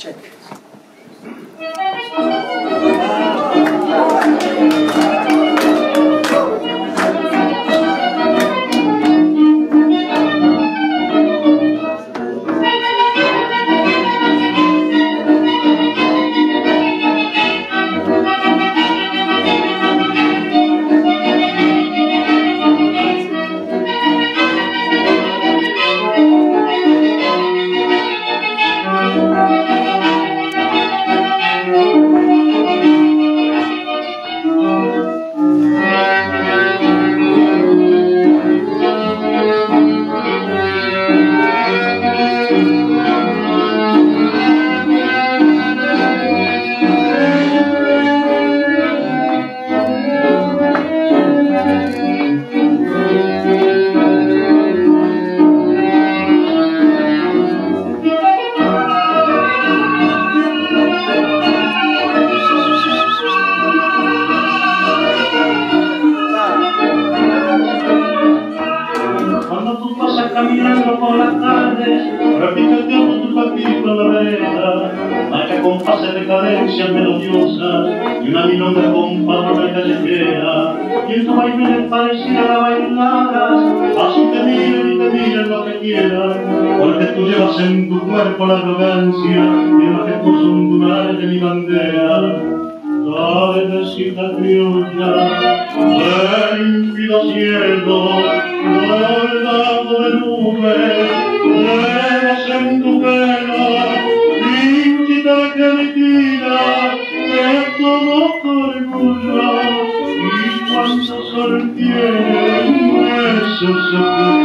Sete. Caminando por las tardes, repite el tiempo tu patito en la vereda, marca compases de cadencias melodiosas y una milonga con palabras callejera. Y en tu baile parecida la bailaras, así te miren y te miren lo que quieran, porque tú llevas en tu cuerpo la arrogancia y el majestuoso ondular de mi bandera. Tardecita criolla del límpido cielo, bordado de nubes, leves en tu pelo, límpida cristina de todo orgullo, y cuánto sol tiene esos ojos.